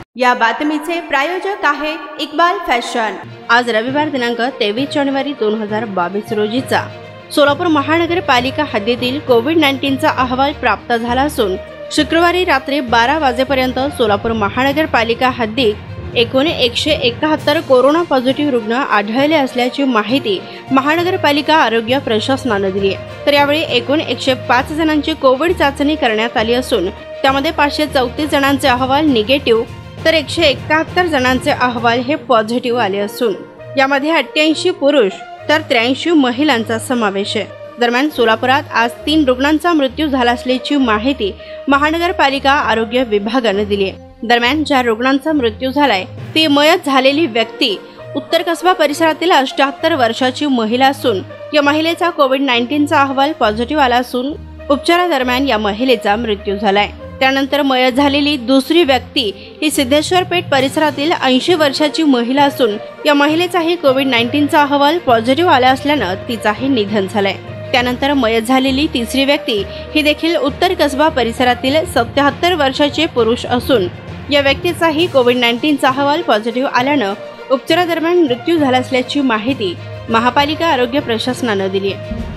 या बातमीचे प्रायोजक आहेत इक्बाल फॅशन। आज रविवार दिनांक 23 जानेवारी 2022 रोजीचा सोलापूर महानगरपालिका हद्दीतील कोविड-19चा अहवाल प्राप्त झाला असून शुक्रवारी रात्री 12 वाजेपर्यंत सोलापूर महानगरपालिका हद्दीत एकूण 171 कोरोना पॉझिटिव्ह रुग्ण आढळले असल्याची माहिती महानगरपालिका आरोग्य प्रशासनाने दिली आहे। तर यावेळी एकूण 105 जणांची कोविड चाचणी करण्यात आली असून त्यामध्ये 534 जणांचे अहवाल निगेटिव्ह तर 171 जणांचे अहवाल हे पॉझिटिव्ह आले असून यामध्ये 88 पुरुष तर 83 महिलांचा समावेश आहे। दरम्यान सोलापुरात आज 3 रुग्णांचा मृत्यू झाला असल्याची माहिती महानगरपालिका आरोग्य विभागाने दिली आहे। दरम्यान ज्या रुग्णांचा मृत्यू झालाय ती मयत झालेली व्यक्ती उत्तर कसबा परिसरातील 78 वर्षाची महिला असून या महिलेचा कोविड-19चा अहवाल पॉझिटिव्ह आला असून उपचारादरम्यान या महिलेचा मृत्यू झालाय। त्यानंतर मयत झालेली दुसरी व्यक्ती ही सिद्धेश्वर पेठ परिसरातील 80 वर्षाची महिला असून या महिलेचाही कोविड-19चा अहवाल पॉझिटिव्ह आला असल्याने तिचाही निधन झालंय। त्यानंतर मयत झालेली तिसरी व्यक्ती ही देखील उत्तर कसबा परिसरातील 77 वर्षाचे पुरुष असून या व्यक्तीचाही कोविड-19चा अहवाल पॉझिटिव्ह आल्याने उपचारादरम्यान मृत्यू झाला असल्याची माहिती महापालिका आरोग्य प्रशासनाने दिली आहे।